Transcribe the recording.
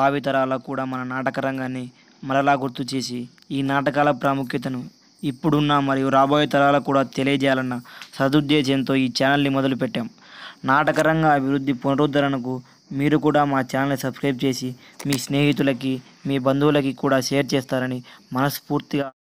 భావితరాలకు కూడా మన నాటక రంగాన్ని మరలా గుర్తు చేసి ఈ నాటకాల ప్రాముఖ్యతను ఇప్పుడున్న మరియు రాబోయే తరాలకు కూడా తెలియజేయాలన్న సదుద్దేశంతో ఈ ఛానల్ని మొదలుపెట్టాం. నాటక రంగ అభివృద్ధి పునరుద్ధరణకు మీరు కూడా మా ఛానల్ని సబ్స్క్రైబ్ చేసి మీ స్నేహితులకి, మీ బంధువులకి కూడా షేర్ చేస్తారని మనస్ఫూర్తిగా